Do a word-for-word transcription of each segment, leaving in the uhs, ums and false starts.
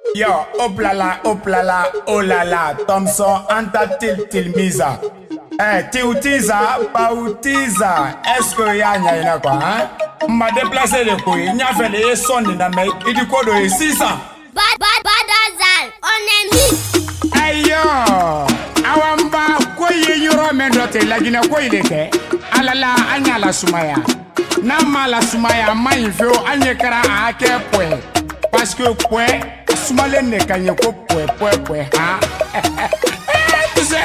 Yo, oplala, oplala, olala, Thompson, anta til til miza. Eh, tiutiza, pautiza, est-ce que y'a ina quoi, hein? M'a déplacé de quoi, il n'y a fait les sons dans mes, il dit quoi de six cents. Bad, bad, badazal, on est mis. Ayo, awamba, quoi y yoro mendote, la guine quoi il était? Alala, anya la sumaya. Nama la sumaya, ma info, anya kara a ke point. Parce que point, sumale ne kanye ko point, point, point, hein? Tu sais?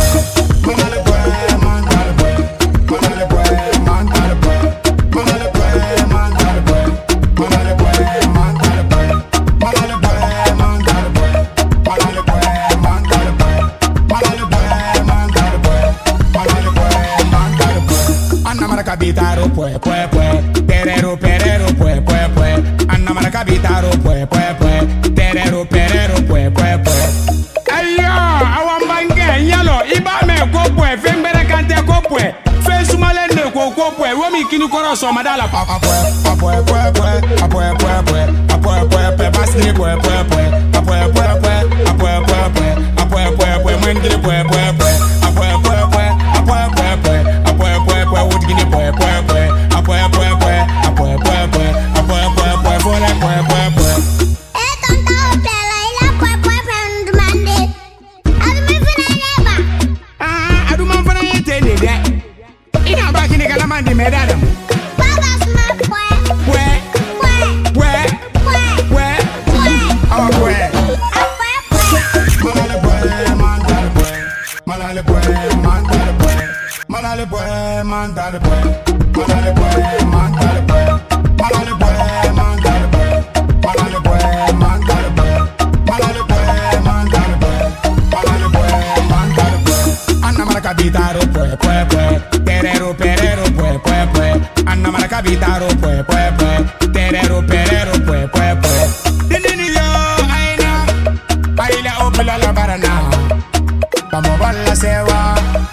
Capitaro, pues, pues, pues, perero, perero, pues, pues, pues, Anna Mara Capitaro, pues, pues, pues, perero, perero, pues, pues, pues. Ayo, awan bange, yalo, iba me ko pues, fembere kante ko pues, fe sumalende ko ko pues, womi kinu koro so madala pa pa pues, pa pues, pues, pues, pa pues, pues, pues, pa pues, pues, pues, basni pues, pues, pues, pa pues, pues, pues, pa pues, pues, pues, pa pues, pues, pues, mengile pues, pues, pues, pa pues, pues, pues, pa pues, pues, pues, pa pues, pues, pues, wodigine pues, pues, pues, pa pues, pues, pues, pa pues, pues, pues, pa pues, pues, pues, fole pues, pues, pues. Eh, tonta opela, ila pues, pues, pues, demande. Adu me fina neba. Ah, adu man fana yete ne de. Ina ba kini kala man di medadam. Baba sma pues. Pues, Pues. pues, Pues. pues, Pues. ah pues. Pues, pues. Malale pues, mandale pues, malale pues, mandale pues, malale pues, mandale pues, malale pues, mandale pues, malale pues, mandale pues, malale pues, mandale pues, malale pues, mandale pues, malale pues, mandale pues. Anna Mara Capitaro pues, pues, pues, perero, perero pues, pues, pues, Anna Mara Capitaro pues, pues, pues, perero, perero pues, pues, pues. Dindini yo, aina, aina opela la barana. Vamos a la ceba,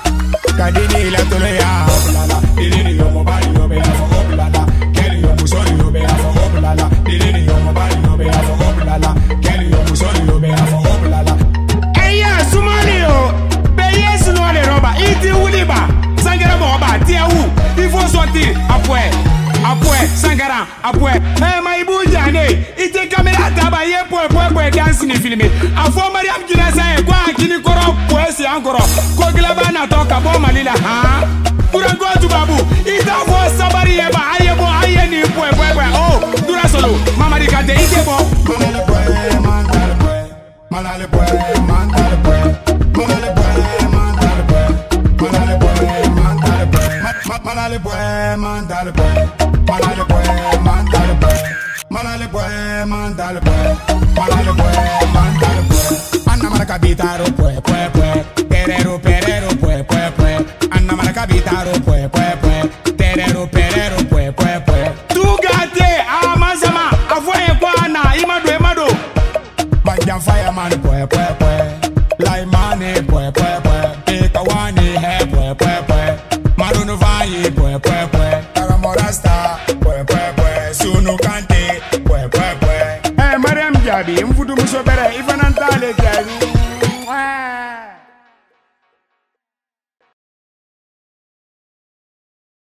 Cadini la tolea, oplala, Dini yo mobile yo be afo oplala, Kelly yo musoli yo be afo oplala, Dini yo mobile yo be afo oplala, Kelly yo musoli yo be afo oplala. Eya Somalio, be yes no le roba, iti uliba, sangara moba, tia u, il faut sortir après. Après, Sangara, après, eh, Maïbou Jane, il était caméra tabaye pour pour pour danser ni filmer. Avant Mariam Kinasa et quoi, Kini Koro, pour essayer encore. Koglabana toka bon malila, hein? Pour un go to Babu, il t'a vu Sabari eba, aye bon, aye ni pour pour pour. Oh, Dura solo, Mama di kate, il est bon. Malale boy, mandale boy, malale boy, mandale boy, malale boy, mandale boy, malale boy, mandale boy, malale boy, mandale boy. Malale boy, mandale boy, malale boy, mandale boy, malale boy, mandale boy. Anna Mara Capitaro pues, pues, pues, perero, perero pues, pues, pues, Anna Mara Capitaro pues, pues, pues, perero, perero pues, pues, pues. Tu gâte, ah mazama, avoye quoi na, imado, imado. Banjan fireman pues, pues, pues, Laimane pues, pues, pues, Pikawani he pues, pues, pues, Marunu vayi pues, pues, pues, Taramorasta.